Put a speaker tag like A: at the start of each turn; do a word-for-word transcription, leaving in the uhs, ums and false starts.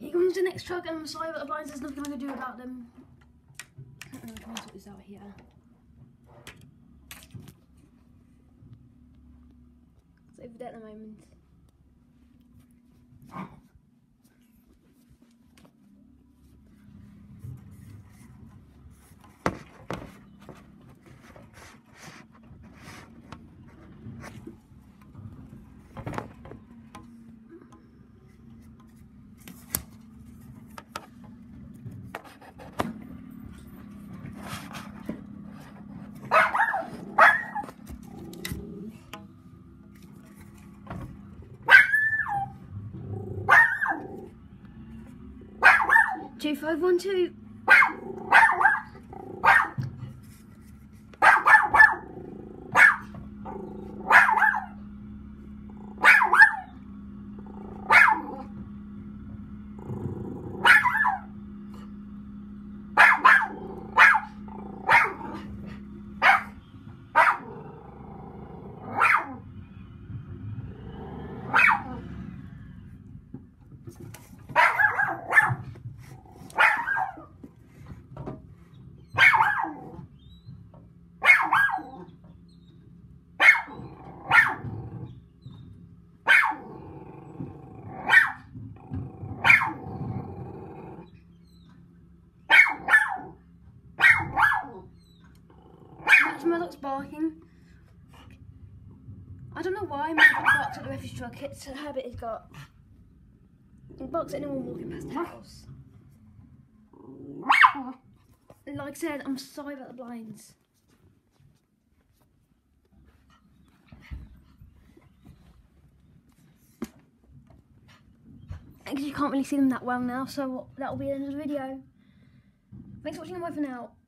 A: Here comes the next truck, and I'm sorry about the blinds, there's nothing I can do about them. I'm going to try and sort this out here. It's over there at the moment. Two five one two. My dog's barking. I don't know why my dog barks at the refuse truck. It's a habit he's got. He barks at anyone walking past the house. Like I said, I'm sorry about the blinds. Because you can't really see them that well now, so that'll be the end of the video. Thanks for watching, and bye for now.